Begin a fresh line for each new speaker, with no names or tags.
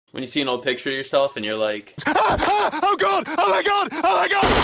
When you see an old picture of yourself and you're like,
Oh God! Oh my God! Oh my God!